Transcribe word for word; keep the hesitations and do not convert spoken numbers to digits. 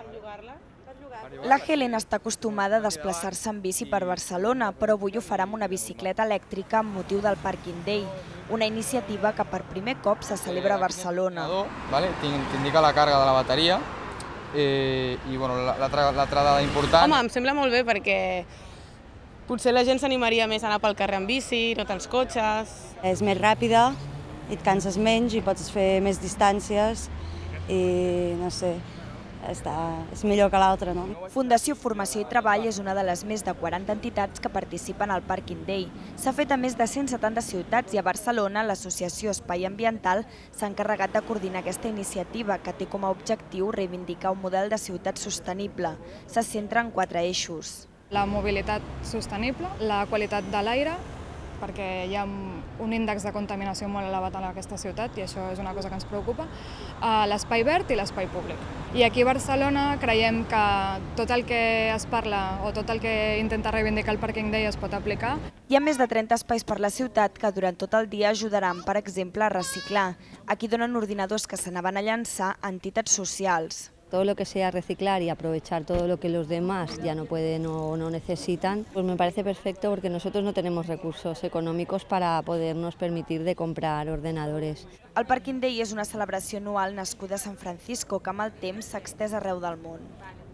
La Helen està acostumada a desplaçar-se en bici per Barcelona, però avui ho farà amb una bicicleta elèctrica amb motiu del Parking Day, una iniciativa que per primer cop se celebra a Barcelona. T'indica la càrrega de la bateria i l'altra dada important... Home, em sembla molt bé perquè potser la gent s'animaria més a anar pel carrer amb bici, no tants cotxes... És més ràpida, et canses menys i pots fer més distàncies i no sé, està, és millor que l'altra, no? Fundació Formació i Treball és una de les més de quaranta entitats que participen al Parking Day. S'ha fet a més de cent setanta ciutats i a Barcelona l'Associació Espai Ambiental s'ha encarregat de coordinar aquesta iniciativa que té com a objectiu reivindicar un model de ciutat sostenible. Se centra en quatre eixos. La mobilitat sostenible, la qualitat de l'aire, perquè hi ha un índex de contaminació molt elevat en aquesta ciutat i això és una cosa que ens preocupa, l'espai verd i l'espai públic. I aquí a Barcelona creiem que tot el que es parla o tot el que intenta reivindicar el Parking Day es pot aplicar. Hi ha més de trenta espais per la ciutat que durant tot el dia ajudaran, per exemple, a reciclar. Aquí donen ordinadors que s'anaven a llançar a entitats socials. Todo lo que sea reciclar y aprovechar todo lo que los demás ya no pueden o no necesitan, pues me parece perfecto porque nosotros no tenemos recursos económicos para podernos permitir de comprar ordenadores. El Parking Day és una celebració anual nascuda a San Francisco que amb el temps s'ha estès arreu del món.